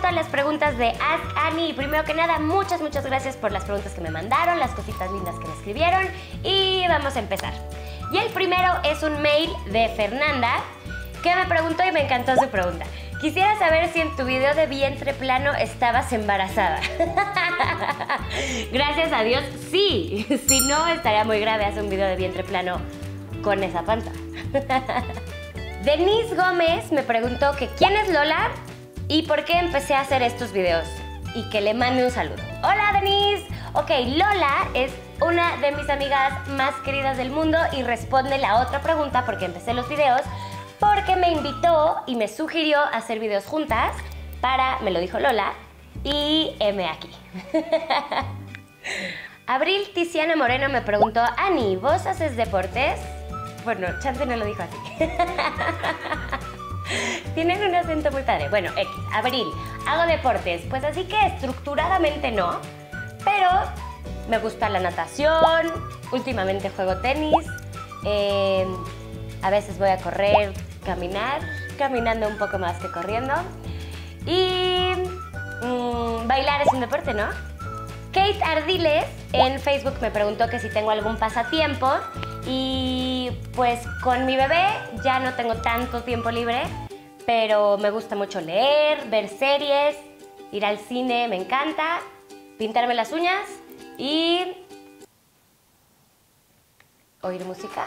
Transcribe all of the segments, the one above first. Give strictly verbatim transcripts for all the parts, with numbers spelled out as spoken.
todas las preguntas de Ask Annie. Y primero que nada, muchas, muchas gracias por las preguntas que me mandaron, las cositas lindas que me escribieron. Y vamos a empezar. Y el primero es un mail de Fernanda, que me preguntó y me encantó su pregunta. Quisiera saber si en tu video de vientre plano estabas embarazada. Gracias a Dios, sí. Si no, estaría muy grave hacer un video de vientre plano con esa panza. Denise Gómez me preguntó que quién es Lola y por qué empecé a hacer estos videos. Y que le mande un saludo. Hola, Denise. Ok, Lola es una de mis amigas más queridas del mundo y responde la otra pregunta porque empecé los videos porque me invitó y me sugirió hacer videos juntas para, me lo dijo Lola, y heme aquí. Abril Tiziana Moreno me preguntó, Ani, ¿vos haces deportes? Bueno, chance no lo dijo así. Tienen un acento muy padre. Bueno, X, Abril, hago deportes. Pues así que estructuradamente no, pero me gusta la natación, últimamente juego tenis, eh, a veces voy a correr, caminar, caminando un poco más que corriendo. Y mmm, bailar es un deporte, ¿no? Kate Ardiles en Facebook me preguntó que si tengo algún pasatiempo y pues con mi bebé ya no tengo tanto tiempo libre, pero me gusta mucho leer, ver series, ir al cine, me encanta, pintarme las uñas y oír música.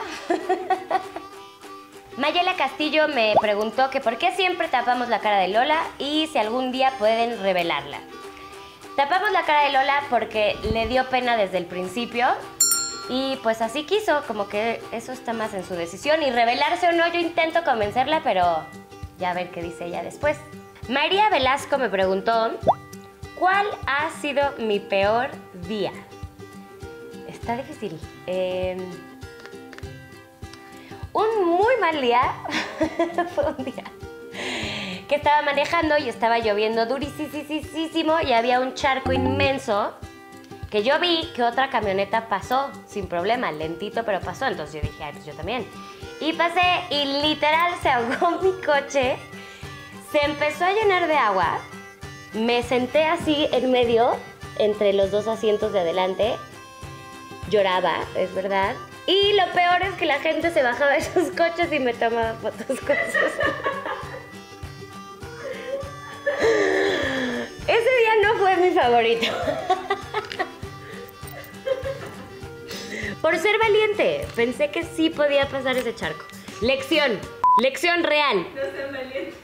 Mayela Castillo me preguntó que por qué siempre tapamos la cara de Lola y si algún día pueden revelarla. Tapamos la cara de Lola porque le dio pena desde el principio y pues así quiso, como que eso está más en su decisión y revelarse o no, yo intento convencerla, pero ya a ver qué dice ella después. María Velasco me preguntó, ¿cuál ha sido mi peor día? Está difícil. Eh... Un muy mal día fue un día que estaba manejando y estaba lloviendo durísimo y había un charco inmenso que yo vi que otra camioneta pasó sin problema, lentito pero pasó, entonces yo dije, ay, pues yo también. Y pasé y literal se ahogó mi coche, se empezó a llenar de agua, me senté así en medio entre los dos asientos de adelante, lloraba, es verdad. Y lo peor es que la gente se bajaba de sus coches y me tomaba fotos con sus... Ese día no fue mi favorito. Por ser valiente, pensé que sí podía pasar ese charco. Lección, lección real. No sean valientes.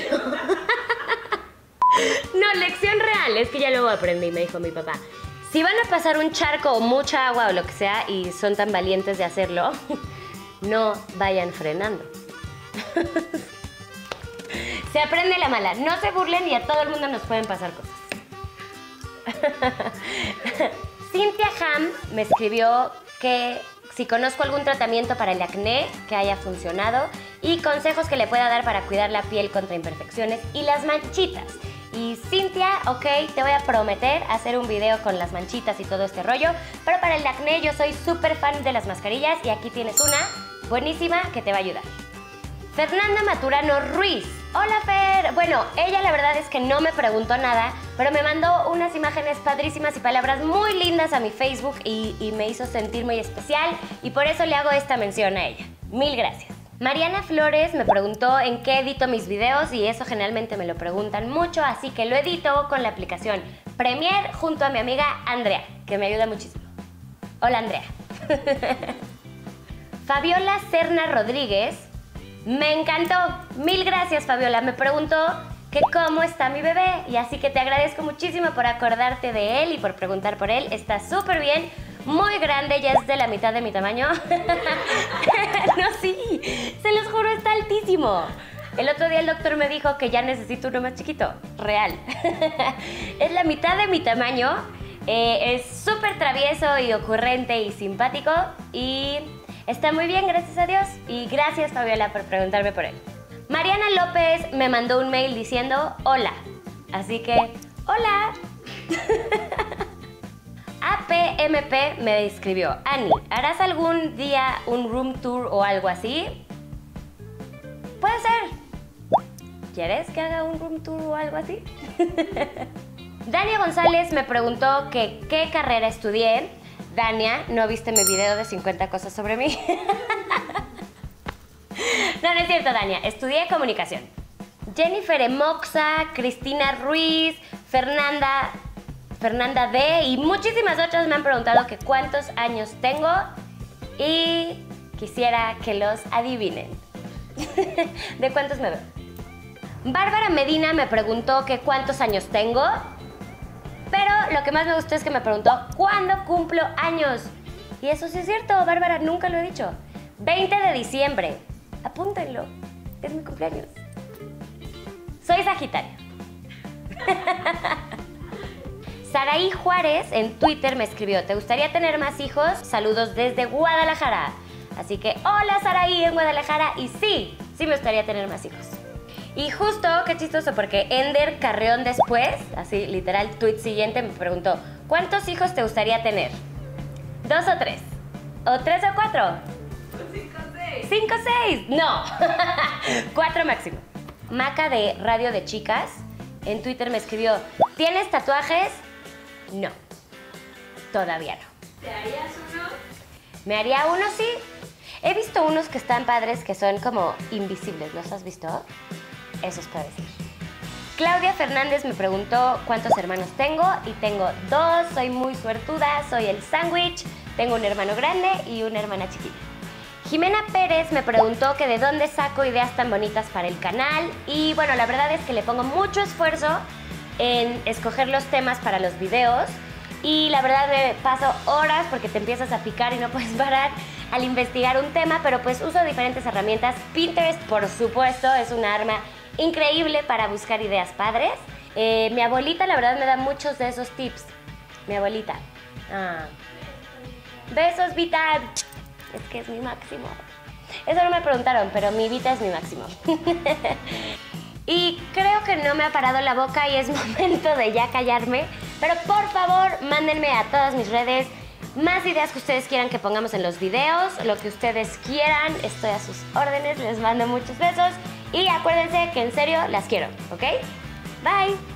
No, lección real, es que ya luego aprendí, me dijo mi papá. Si van a pasar un charco o mucha agua o lo que sea y son tan valientes de hacerlo, no vayan frenando. Se aprende la mala. No se burlen y a todo el mundo nos pueden pasar cosas. Cynthia Ham me escribió que si conozco algún tratamiento para el acné que haya funcionado y consejos que le pueda dar para cuidar la piel contra imperfecciones y las manchitas. Y Cintia, ok, te voy a prometer hacer un video con las manchitas y todo este rollo, pero para el acné yo soy súper fan de las mascarillas y aquí tienes una buenísima que te va a ayudar. Fernanda Maturano Ruiz. Hola, Fer. Bueno, ella la verdad es que no me preguntó nada, pero me mandó unas imágenes padrísimas y palabras muy lindas a mi Facebook y, y me hizo sentir muy especial y por eso le hago esta mención a ella. Mil gracias. Mariana Flores me preguntó en qué edito mis videos y eso generalmente me lo preguntan mucho, así que lo edito con la aplicación Premiere junto a mi amiga Andrea, que me ayuda muchísimo. Hola, Andrea. Fabiola Serna Rodríguez, me encantó. Mil gracias, Fabiola. Me preguntó que cómo está mi bebé y así que te agradezco muchísimo por acordarte de él y por preguntar por él. Está súper bien. Muy grande, ya es de la mitad de mi tamaño. No, sí, se los juro, está altísimo. El otro día el doctor me dijo que ya necesito uno más chiquito, real. Es la mitad de mi tamaño, eh, es súper travieso y ocurrente y simpático y está muy bien, gracias a Dios. Y gracias, Fabiola, por preguntarme por él. Mariana López me mandó un mail diciendo hola, así que hola. A P M P me escribió, Ani, ¿harás algún día un room tour o algo así? Puede ser. ¿Quieres que haga un room tour o algo así? Dania González me preguntó que qué carrera estudié. Dania, ¿no viste mi video de cincuenta cosas sobre mí? No, no es cierto, Dania. Estudié comunicación. Jennifer Emoxa, Cristina Ruiz, Fernanda, Fernanda D y muchísimas otras me han preguntado que cuántos años tengo y quisiera que los adivinen. ¿De cuántos me veo? Bárbara Medina me preguntó que cuántos años tengo, pero lo que más me gustó es que me preguntó ¿cuándo cumplo años? Y eso sí es cierto, Bárbara, nunca lo he dicho. veinte de diciembre. Apúntenlo, es mi cumpleaños. Soy Sagitario. Saraí Juárez en Twitter me escribió, ¿te gustaría tener más hijos? Saludos desde Guadalajara. Así que, hola Saraí en Guadalajara, y sí, sí me gustaría tener más hijos. Y justo, qué chistoso, porque Ender Carreón después, así literal, tweet siguiente, me preguntó, ¿cuántos hijos te gustaría tener? ¿Dos o tres? ¿O tres o cuatro? Cinco o seis. ¿Cinco o seis? No, cuatro máximo. Maca de Radio de Chicas en Twitter me escribió, ¿tienes tatuajes? No, todavía no. ¿Te harías uno? ¿Me haría uno? Sí. He visto unos que están padres que son como invisibles, ¿los has visto? Eso es para decir. Claudia Fernández me preguntó cuántos hermanos tengo y tengo dos, soy muy suertuda, soy el sándwich, tengo un hermano grande y una hermana chiquita. Jimena Pérez me preguntó que de dónde saco ideas tan bonitas para el canal y bueno, la verdad es que le pongo mucho esfuerzo en escoger los temas para los videos y la verdad me paso horas porque te empiezas a picar y no puedes parar al investigar un tema, pero pues uso diferentes herramientas. Pinterest, por supuesto, es una arma increíble para buscar ideas padres. Eh, mi abuelita, la verdad, me da muchos de esos tips. Mi abuelita. Ah. Besos, Vita. Es que es mi máximo. Eso no me preguntaron, pero mi Vita es mi máximo. Y creo que no me ha parado la boca y es momento de ya callarme. Pero por favor, mándenme a todas mis redes más ideas que ustedes quieran que pongamos en los videos, lo que ustedes quieran, estoy a sus órdenes, les mando muchos besos y acuérdense que en serio las quiero, ¿ok? Bye.